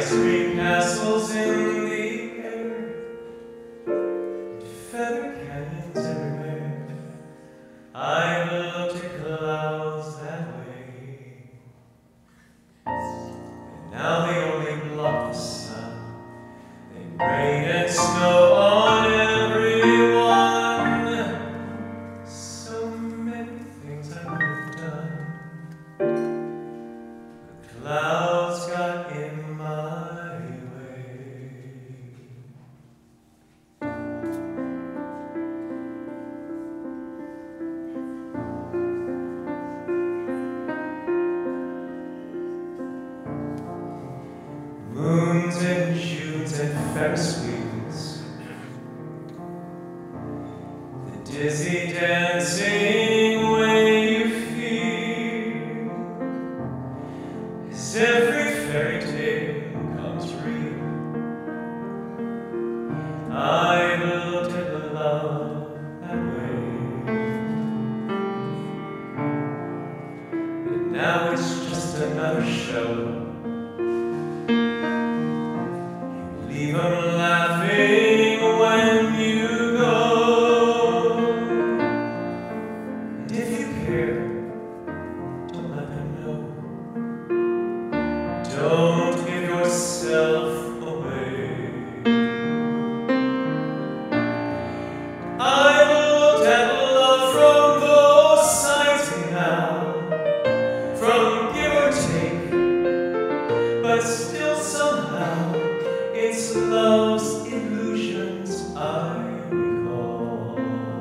ice cream castles in the air, feather canyons everywhere. I've looked at clouds that way, and now they only block the sun. They rain and snow on everyone. So many things I would have done, but clouds got in my way. Moons and Junes and Ferris wheels, the dizzy dancing way you feel, as every fairy tale comes real. I've looked at the love that way, but now it's just another show. Leave 'em laughing when you go. And if you care, don't let them know. Don't give yourself away. I've looked at love from both sides now, from give or take, but still somehow it's love's illusions I recall.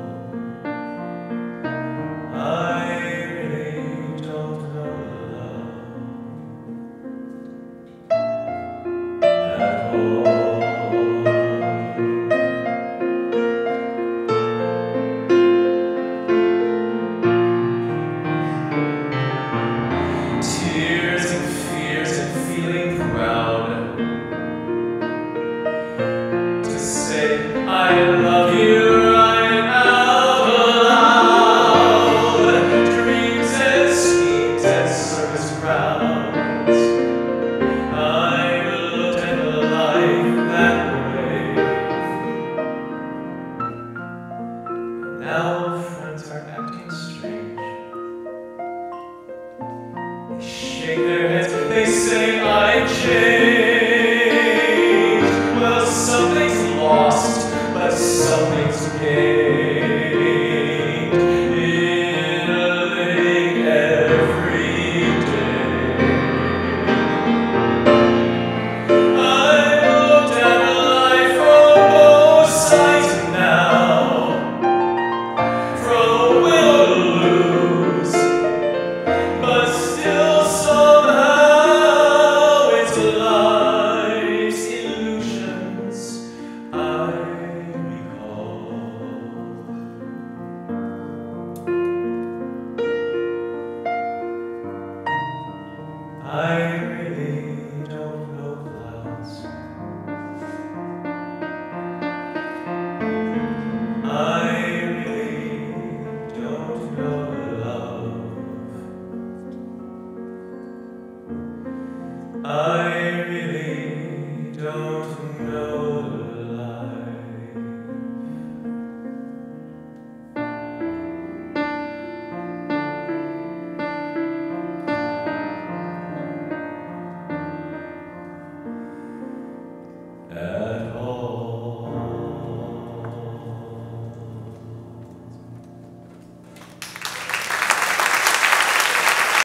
I really don't know love at all. Tears and fears and feeling proud to say I love you right out loud. Dreams and schemes and circus crowds, I looked at life that way. Now friends are acting strange. They shake their heads, they say I changed. Well, something's lost, but something's gained in living every day. I've looked at life from both sides now, from will to lose, but still somehow it's life's illusions I recall. I really